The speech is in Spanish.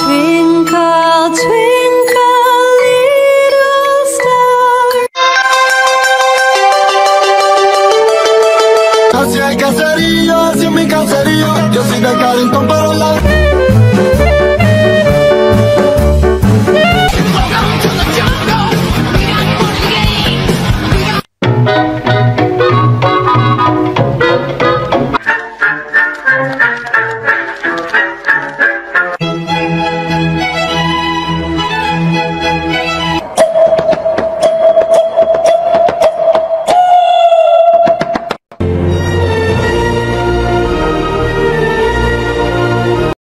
Twinkle, twinkle, little star. Así es caserío, así es mi caserío. Yo soy de Carrington, pero la